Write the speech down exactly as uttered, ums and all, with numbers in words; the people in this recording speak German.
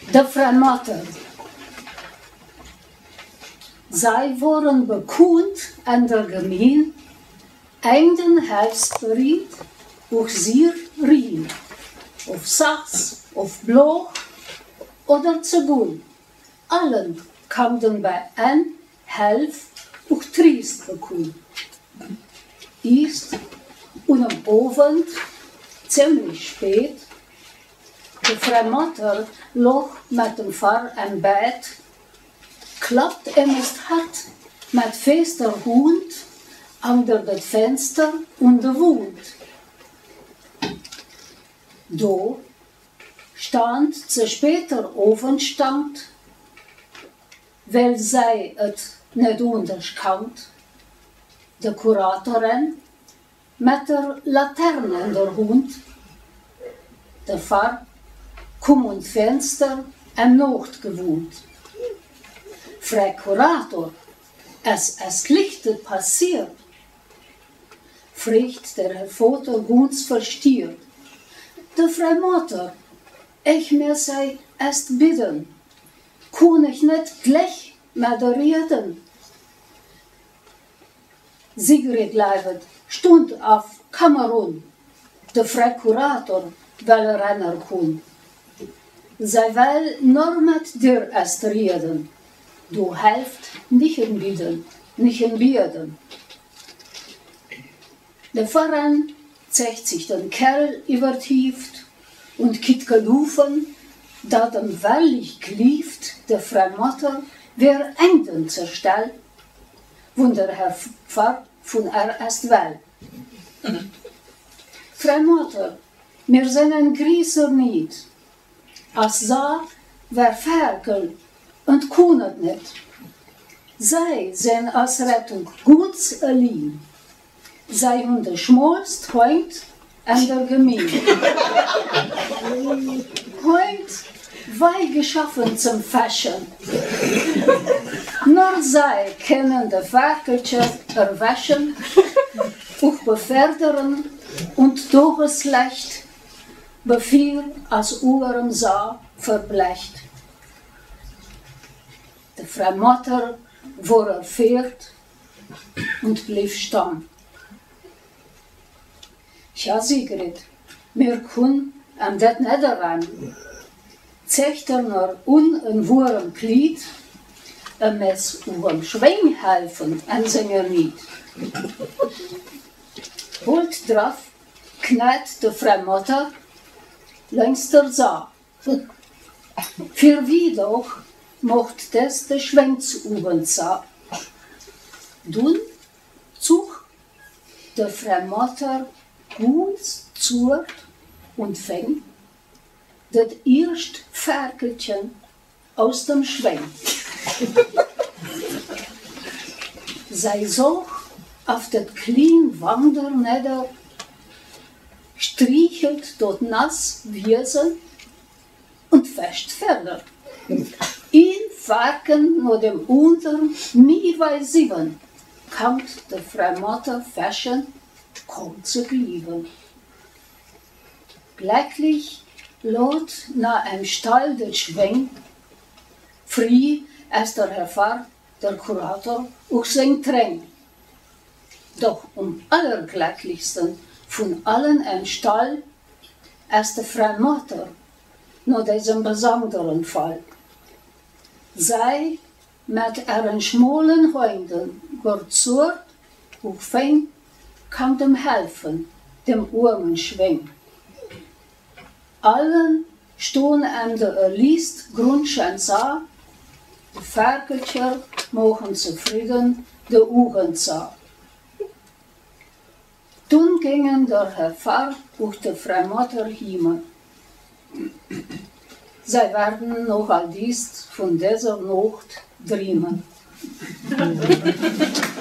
de Fremmater. Zij waren bekend aan der Gemeinde, einen Helfsbericht, auch sehr rein, auf Sachs, auf Bloch oder Zebul. Allen kamen bei ein Helf auch Triest bekund. Erst und am Abend, ziemlich spät, de Fremmater lag mit dem Pfarr im Bett, klappt ihm das Hart mit fester Hund unter das Fenster und der Wund. Da stand zu später Ofenstand, weil sie es nicht unterkannt, die Kuratorin mit der Laterne in der Hand. Der Pfarr kam und Fenster am Nacht gewohnt. Frau Kurator, es ist Licht passiert, fragt der Herr Vater ganz verstiert. Der Frau Mutter, ich mir sei erst bitten, kann ich nicht gleich mit der reden. Sigrid Leibet stund auf Kamerun, der Frau Kurator, weil er einer kann. Sie will nur mit dir erst reden. Du helft nicht in Bieden, nicht in Bieden. Der Pfarrer zeigt sich den Kerl übertieft und kit gelufen, da dem wellig glieft, der Frau Mutter, wer Enden zerstellt, wo der Herr Pfarr von er erst will. Mhm. Frau Mutter, wir sind ein Grieser nicht, als sah, wer Ferkel und kunnet nicht. Sie sind als Rettung ganz allein. Sie haben den schmalsten Freund an der Gemeinde. Freund war geschaffen zum Faschen. Nur sie können die Ferkelchen erwaschen, auch befördern und durch das Licht befehl als Uhrem Saal verbleicht. Die Frau Mutter war erfährt und blieb stehen. Ja, Sigrid, wir können an das nicht ran. Zeigt er nur un in wurm Glied, ein Mess urem Schwing helfen an seiner Lied. Holt drauf, knallt die Frau Mutter längs der Saal. Für wie doch mocht das der Schwenz oben sah. Dann zog die Frau Mutter ganz zurt und fängt das erste Ferkelchen aus dem Schwenk. Sie sog auf das kleine Wander nieder, strichelt dort nass Wiesen und fest ferner. Ein Ferken nur dem anderen, nie weiß sieben, kommt die Frau Mutter fashion, kommt zu lieben. Glücklich lot nach einem Stall der Schwenk, früh als der Herr Pfarr, der Kurator, auch sein Tränen. Doch am allerglücklichsten von allen im Stall ist die Frau Mutter, nur diesem besonderen Fall. Sie mit ihren schmalen Händen, gerzurrt und fein, kann dem helfen, dem armen Schwenk. Allen stehen an der erliest Grundschein sah, die Ferkelchen machen zufrieden, die Uhren sah. Dann gingen der Herr Pfarr und die Frau Mutter hinein. Sie werden noch all dies von dieser Nacht dreamen.